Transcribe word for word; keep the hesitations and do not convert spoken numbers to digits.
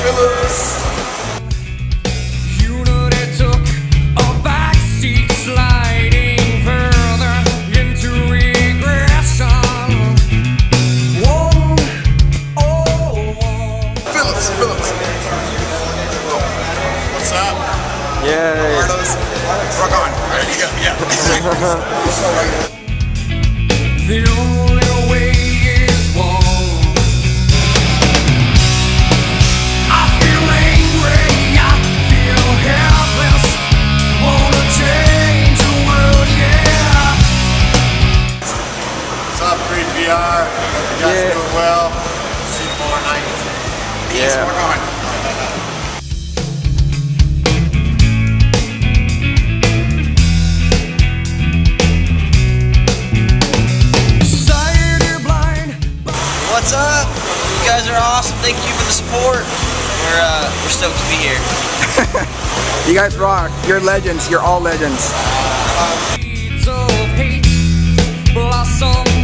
Phillips. Yay. Marlos, rock on. There you go. Yeah. The only way is one. I feel angry, I feel helpless. Wanna change the world, yeah. What's up, three P R? You guys Yeah. doing well? See you tomorrow night. Peace. Yeah. Rock on. What's up? You guys are awesome. Thank you for the support. We're uh, we're stoked to be here. You guys rock. You're legends. You're all legends. Seeds of hate blossom.